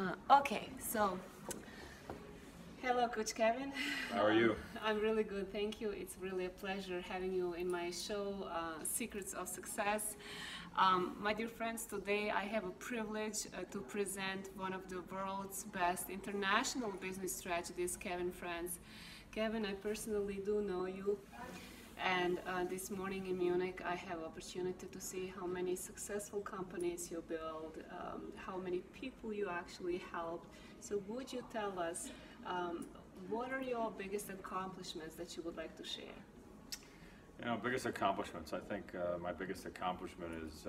Okay, so hello, Coach Kevin. How are you? I'm really good, thank you. It's really a pleasure having you in my show, Secrets of Success. My dear friends, today I have a privilege to present one of the world's best international business strategists, Kevin Franz. Kevin, I personally do know you. And this morning in Munich, I have opportunity to see how many successful companies you build, how many people you actually helped. So would you tell us, what are your biggest accomplishments that you would like to share? You know, biggest accomplishments. I think my biggest accomplishment is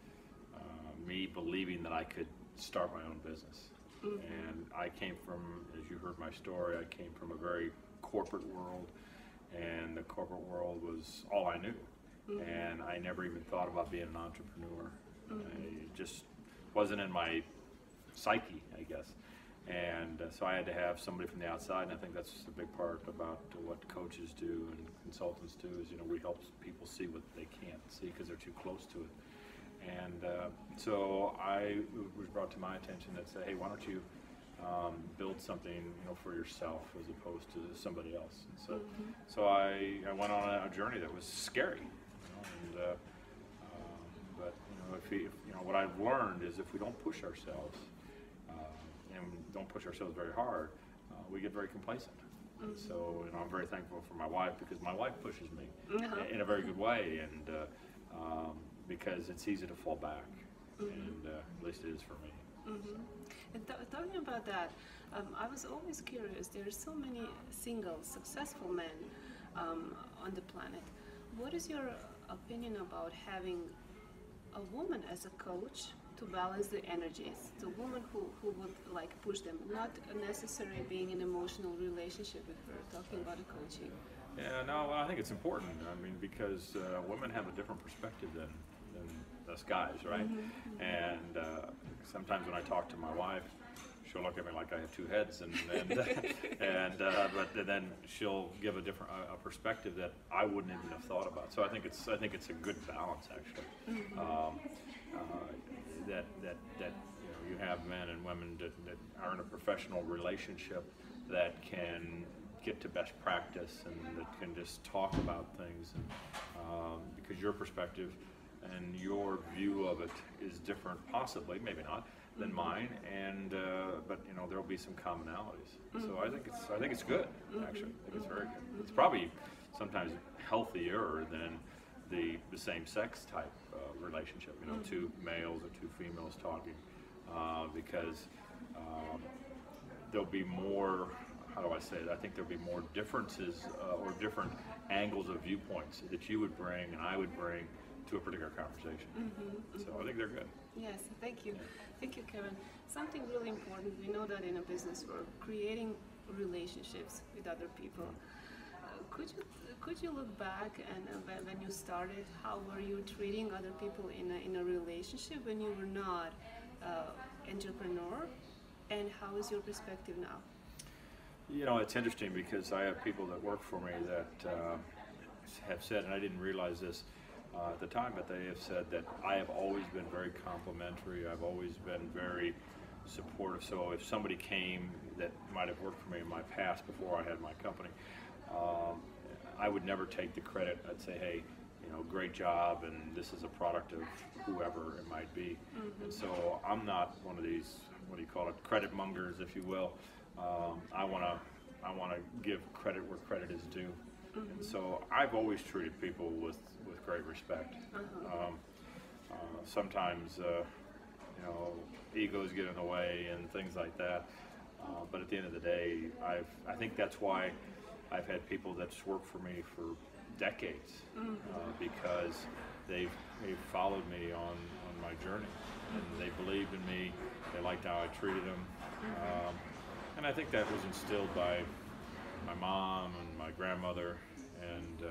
me believing that I could start my own business. Mm-hmm. And I came from, as you heard my story, I came from a very corporate world. And the corporate world was all I knew. Mm-hmm. And I never even thought about being an entrepreneur. Mm-hmm. It just wasn't in my psyche, I guess. And so I had to have somebody from the outside, and I think that's a big part about what coaches do and consultants do is, you know, we help people see what they can't see because they're too close to it. And so it was brought to my attention that said, hey, why don't you build something, you know, for yourself as opposed to somebody else. And so, mm-hmm. so I went on a journey that was scary, you know, and but you know, what I've learned is if we don't push ourselves and don't push ourselves very hard, we get very complacent. Mm-hmm. So, you know, I'm very thankful for my wife because my wife pushes me in a very good way, and because it's easy to fall back, mm-hmm. and at least it is for me. Mm-hmm. And talking about that, I was always curious. There are so many single, successful men on the planet. What is your opinion about having a woman as a coach to balance the energies? The woman who would like push them, not necessarily being in an emotional relationship with her, talking about the coaching. Yeah, no, I think it's important. I mean, because women have a different perspective than us guys, right? Mm-hmm. And sometimes when I talk to my wife, she'll look at me like I have two heads, but then she'll give a different perspective that I wouldn't even have thought about. So I think it's a good balance actually. Mm-hmm. That you know, you have men and women that are in a professional relationship that can get to best practice and that can just talk about things, and because your perspective and your view of it is different, possibly, maybe not, than mm-hmm. mine, and but you know, there'll be some commonalities. Mm-hmm. So I think it's good, mm-hmm. actually. I think it's very good. It's probably sometimes healthier than the same sex type relationship. You know, mm-hmm. two males or two females talking, because there'll be more. How do I say it? I think there'll be more differences or different angles of viewpoints that you would bring and I would bring to a particular conversation. Mm-hmm, mm-hmm. So I think they're good. Yes, thank you. Thank you, Kevin. Something really important, we know that in a business world, creating relationships with other people. Could you look back and when you started, how were you treating other people in a relationship when you were not entrepreneur, and how is your perspective now? You know, it's interesting because I have people that work for me that have said, and I didn't realize this at the time, but they have said that I have always been very complimentary. I've always been very supportive. So if somebody came that might have worked for me in my past before I had my company, I would never take the credit. I'd say, hey, you know, great job, and this is a product of whoever it might be. Mm-hmm. And so I'm not one of these, what do you call it, credit mongers, if you will. I want to give credit where credit is due. Mm-hmm. And so I've always treated people with great respect. Uh-huh. Sometimes, you know, egos get in the way and things like that. But at the end of the day, I think that's why I've had people that's worked for me for decades, mm-hmm. Because they've followed me on my journey, and they believed in me. They liked how I treated them. Mm-hmm. And I think that was instilled by my mom and my grandmother, and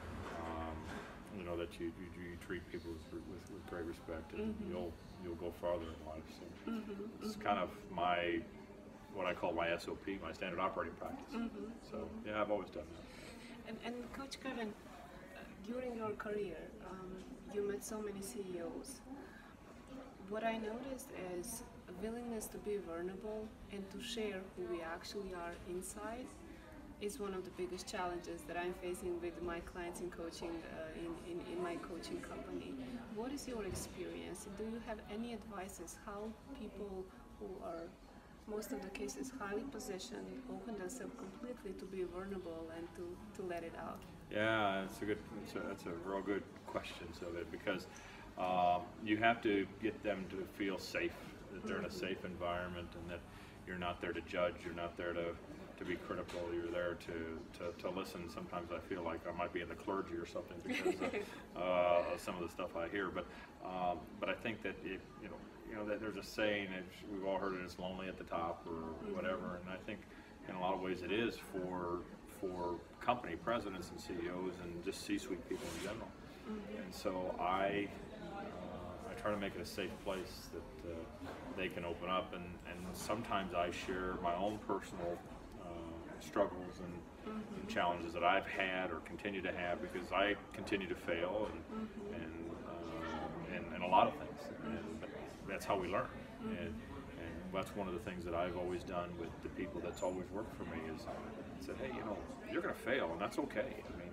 you know, that you treat people with great respect, and mm-hmm. you'll go farther in life. So mm-hmm. it's kind of what I call my SOP, my standard operating practice. Mm-hmm. So yeah, I've always done that. And Coach Kevin, during your career, you met so many CEOs. What I noticed is willingness to be vulnerable and to share who we actually are inside is one of the biggest challenges that I'm facing with my clients in coaching, in my coaching company. What is your experience? Do you have any advices how people who are most of the cases highly positioned open themselves completely to be vulnerable and to let it out? Yeah, that's a real good question, Sylvia, because you have to get them to feel safe, that they're in a safe environment, and that you're not there to judge, you're not there to be critical, you're there to listen. Sometimes I feel like I might be in the clergy or something because of some of the stuff I hear, but I think that that there's a saying, we've all heard it, it's lonely at the top or whatever, and I think in a lot of ways it is for company presidents and CEOs and just C-suite people in general. And so I try to make it a safe place that they can open up, and sometimes I share my own personal struggles and challenges that I've had or continue to have, because I continue to fail and a lot of things, and that's how we learn. And that's one of the things that I've always done with the people that's always worked for me is said, hey, you're going to fail, and that's okay. I mean,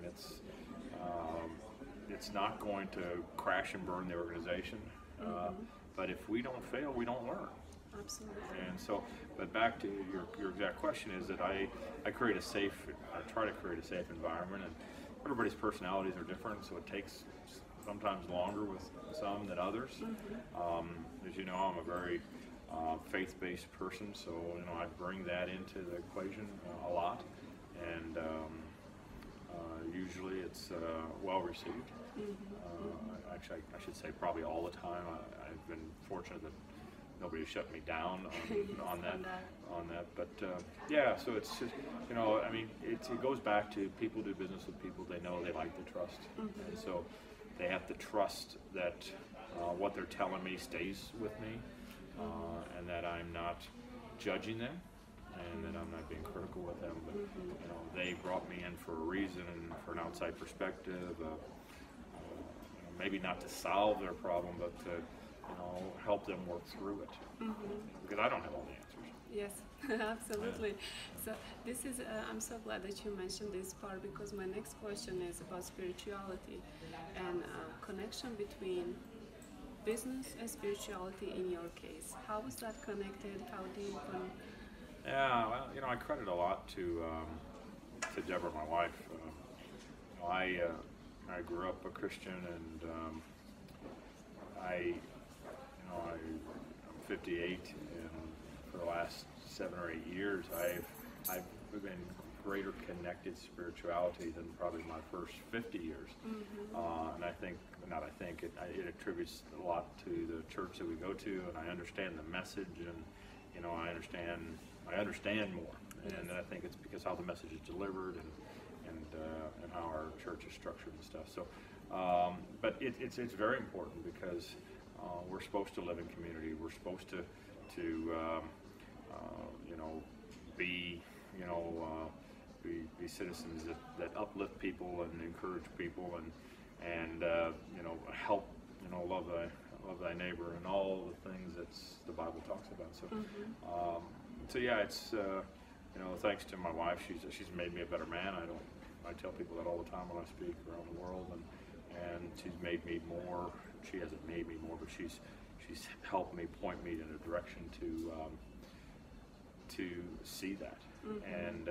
it's not going to crash and burn the organization, but if we don't fail, we don't learn. Absolutely. And so, but back to your exact question is that I try to create a safe environment, and everybody's personalities are different, so it takes sometimes longer with some than others. As you know, I'm a very faith-based person, so I bring that into the equation a lot, and usually it's well received. Actually, I should say probably all the time. I've been fortunate that nobody shut me down on that. But yeah, so it's just, I mean, it goes back to people do business with people they know, they like, they trust, and so they have to trust that what they're telling me stays with me, and that I'm not judging them, and that I'm not being critical with them. But they brought me in for a reason and for an outside perspective. Maybe not to solve their problem, but to help them work through it, because I don't have all the answers. Yes, absolutely. So this is, I'm so glad that you mentioned this part, because my next question is about spirituality and connection between business and spirituality in your case. How is that connected? How do you Yeah, well, I credit a lot to Deborah, my wife. I grew up a Christian, and I'm 58, and for the last 7 or 8 years, I've been greater connected to spirituality than probably my first 50 years. And it attributes a lot to the church that we go to, and I understand the message, and I understand more. And I think it's because how the message is delivered and how our church is structured and stuff. So, but it's very important, because we're supposed to live in community. We're supposed to be citizens that uplift people and encourage people and help love thy neighbor and all the things that the Bible talks about. So so yeah, it's thanks to my wife, she's made me a better man. I tell people that all the time when I speak around the world, and she's made me more. She hasn't made me more, but she's helped me, point me in a direction to see that. And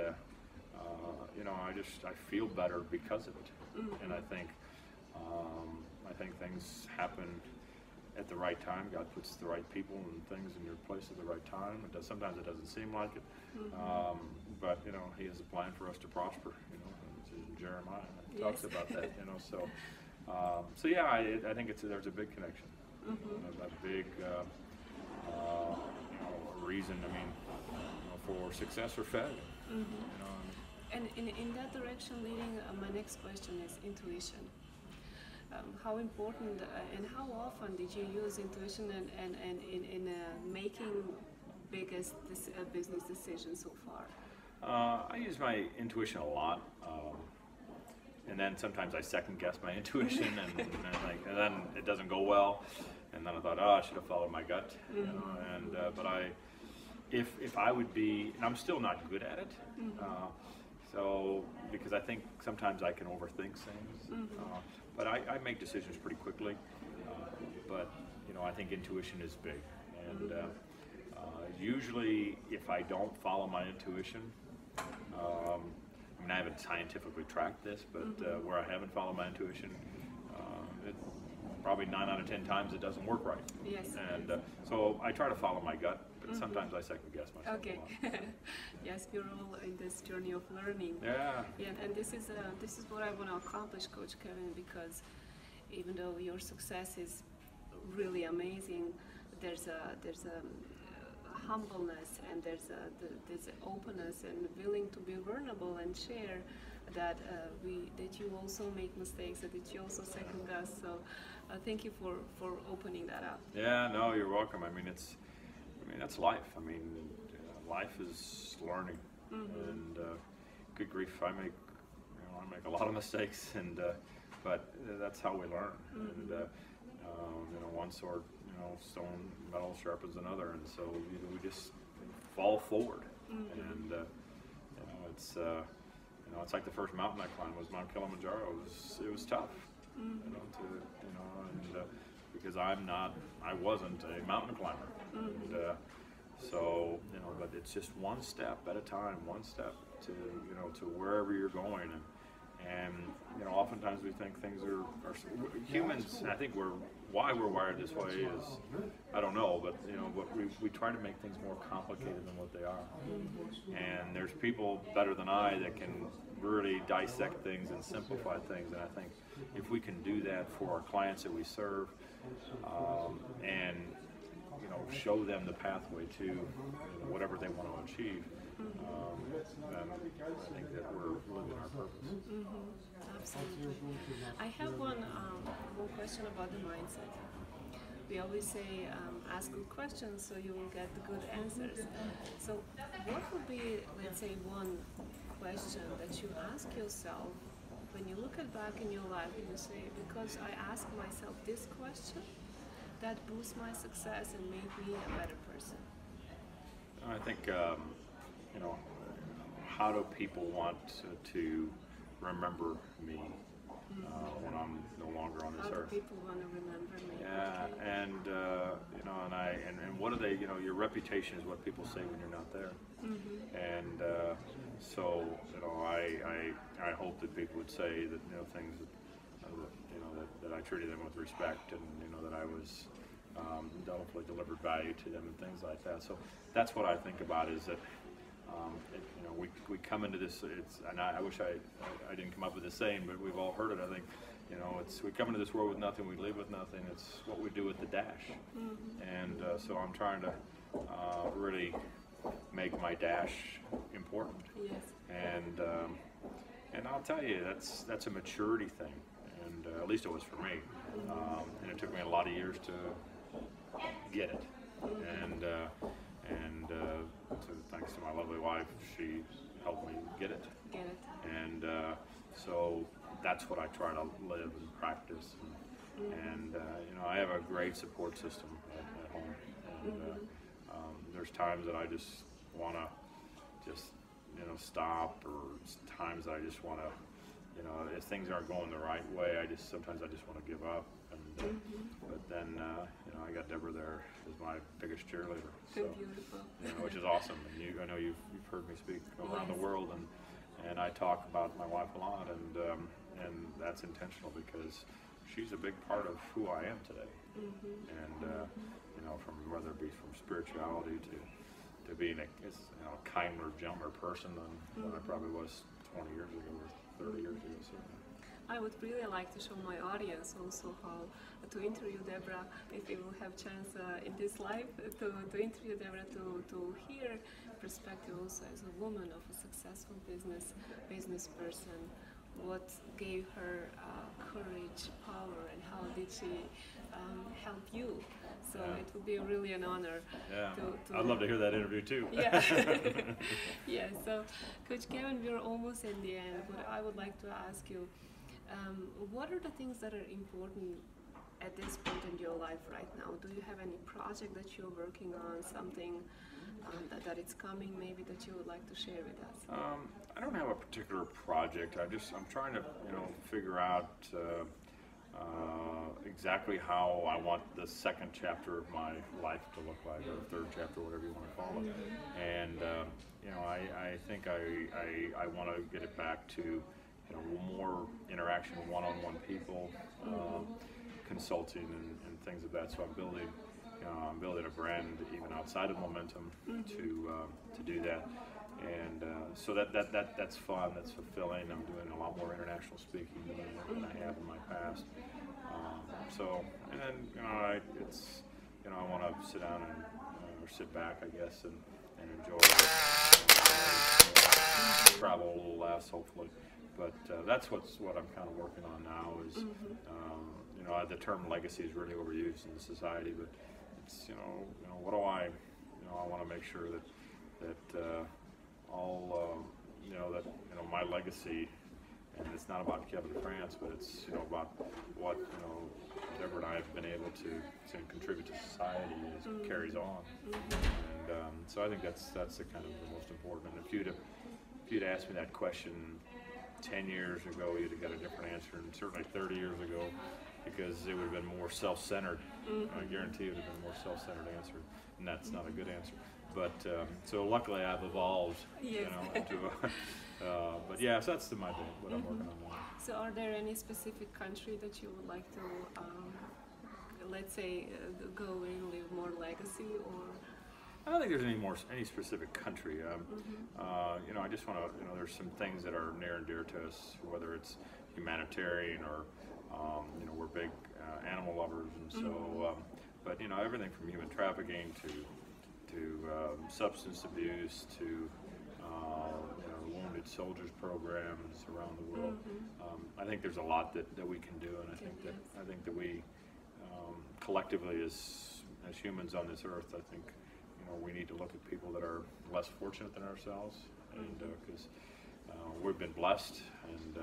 I feel better because of it. And I think things happen at the right time. God puts the right people and things in your place at the right time. Sometimes it doesn't seem like it, but He has a plan for us to prosper. In Jeremiah it talks about that. So yeah, I think there's a big connection, a big reason. I mean, for success or failure. And in that direction, leading, my next question is intuition. How important and how often did you use intuition and in making biggest business decisions so far? I use my intuition a lot, and then sometimes I second guess my intuition, and then it doesn't go well, and then I thought, oh, I should have followed my gut, you know, and but if I would be, and I'm still not good at it, so because I think sometimes I can overthink things, but I make decisions pretty quickly, but you know, I think intuition is big, and usually if I don't follow my intuition, I mean, I haven't scientifically tracked this, but where I haven't followed my intuition, it, probably 9 out of 10 times it doesn't work right. Yes. And so I try to follow my gut, but sometimes I second guess myself. Okay. Yes, we're all in this journey of learning. Yeah. Yeah, and this is what I want to accomplish, Coach Kevin, because even though your success is really amazing, there's a humbleness, and there's a openness and willing to be vulnerable and share that that you also make mistakes, that you also second guess. So thank you for opening that up. Yeah, no, you're welcome. I mean, that's life. I mean, life is learning, and good grief, I make a lot of mistakes, and but that's how we learn. And you know, one sword, stone metal sharpens another, and so we just fall forward. And it's like the first mountain I climbed was Mount Kilimanjaro. It was tough, because I wasn't a mountain climber, and so but it's just one step at a time, one step to wherever you're going, and oftentimes we think things are humans. I think why we're wired this way is, I don't know, but we try to make things more complicated than what they are. And there's people better than I that can really dissect things and simplify things. And I think if we can do that for our clients that we serve, and show them the pathway to whatever they want to achieve, then I think that we're living our purpose. Absolutely. I have one question about the mindset. We always say, ask good questions so you will get the good answers. So what would be, let's say, one question that you ask yourself when you look back in your life and you say, because I asked myself this question, that boosts my success and made me a better person? I think, how do people want to remember me when I'm no longer on this earth? How do people want to remember me? Yeah, Okay. and and what do they? Your reputation is what people say when you're not there. And so I hope that people would say that things that I treated them with respect, and that I was definitely delivered value to them and things like that. So that's what I think about, is that we come into this. And I wish I didn't come up with this saying, but we've all heard it. I think we come into this world with nothing, we leave with nothing. It's what we do with the dash. And so I'm trying to really make my dash important. Yes. And I'll tell you, that's a maturity thing, and at least it was for me. And it took me a lot of years to get it. And so thanks to my lovely wife, she helped me get it. And so that's what I try to live and practice. And I have a great support system at home. And there's times that I just want to stop, or times that I just want to, if things aren't going the right way, sometimes I just want to give up. And but then I got Deborah there as my biggest cheerleader, so Beautiful. which is awesome. And I know you've heard me speak around the world, and I talk about my wife a lot, and that's intentional because she's a big part of who I am today. And from whether it be from spirituality to being a kinder, gentler person than I probably was 20 years ago or 30 years ago. So. I would really like to show my audience also how to interview Deborah, if we will have chance in this life to interview Deborah, to hear perspective also as a woman of a successful business person. What gave her courage, power, and how did she help you? So it would be really an honor. Yeah, to I'd love to hear that interview too. Yeah. Yeah. So, Coach Kevin, we're almost in the end, but I would like to ask you, what are the things that are important at this point in your life right now? Do you have any project that you're working on, something that it's coming maybe that you would like to share with us? I don't have a particular project. I'm trying to figure out exactly how I want the second chapter of my life to look like, or the third chapter, whatever you want to call it. And I think I want to get it back to more interaction with one-on-one people, consulting and things of that. So I'm building a brand even outside of Momentum to do that. And so that's fun, that's fulfilling. I'm doing a lot more international speaking than I have in my past. And then I want to sit down or sit back, I guess, and enjoy travel a little less, hopefully. But that's what I'm kind of working on now. Is the term legacy is really overused in society, but it's what do I want to make sure that my legacy, and it's not about Kevin France, but it's about what Deborah and I have been able to contribute to society carries on. And so I think that's the kind of the most important. And if you'd asked me that question 10 years ago, you'd have got a different answer, and certainly 30 years ago, because it would have been more self-centered. I guarantee it would have been a more self-centered answer, and that's not a good answer. But so luckily I've evolved, yes. But yeah, so that's my thing, what I'm working on now. So are there any specific country that you would like to, let's say, go and leave more legacy, or? I don't think there's any specific country. I just want to, there's some things that are near and dear to us, whether it's humanitarian or, we're big animal lovers, and so, but everything from human trafficking to substance abuse to wounded soldiers programs around the world. I think there's a lot that we can do, and I think that we collectively as humans on this earth, I think we need to look at people that are less fortunate than ourselves, and because we've been blessed, and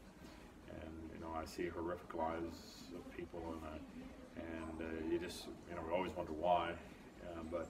I see horrific lives of people, and you just we always wonder why, but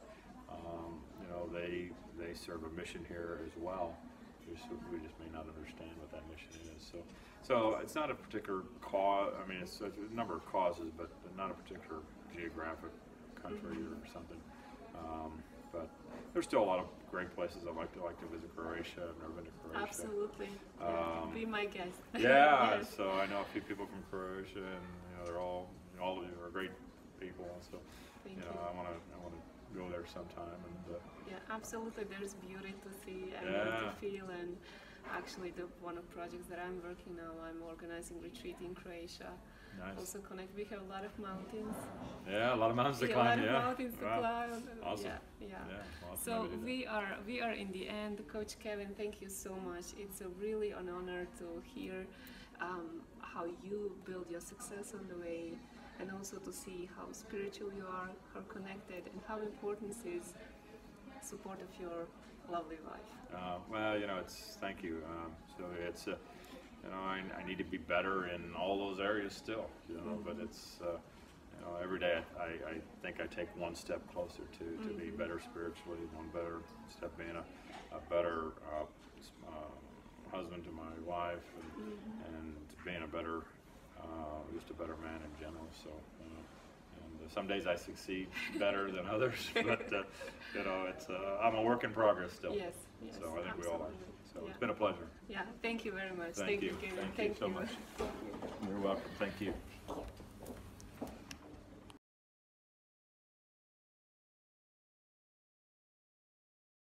they serve a mission here as well. We just may not understand what that mission is. So it's not a particular cause. I mean, it's a number of causes, but not a particular geographic country or something. But there's still a lot of great places I'd like to visit. Croatia. I've never been to Croatia. Absolutely. Be my guest. Yeah. Yes. So I know a few people from Croatia, and they're all of you are great people. So Thank you. I want to go there sometime. And yeah, absolutely. There's beauty to see and to feel, and actually one of the projects that I'm working now, I'm organizing retreat in Croatia. Nice. Also connect. We have a lot of mountains. Yeah, a lot of mountains to climb. A lot of mountains to climb. Awesome. Yeah. Awesome. So we are in the end. Coach Kevin, thank you so much. It's really an honor to hear how you build your success on the way, and also to see how spiritual you are, how connected, and how important is support of your lovely wife. Well, thank you. So it's I need to be better in all those areas still, but it's every day I think I take one step closer to be better spiritually, one better step being a better husband to my wife, and being a better just a better man in general. So and some days I succeed better than others, but it's I'm a work in progress still. Yes. So I think we all are. So Yeah. It's been a pleasure. Yeah, thank you very much. Thank you. Kevin. Thank you so much. You're welcome. Thank you.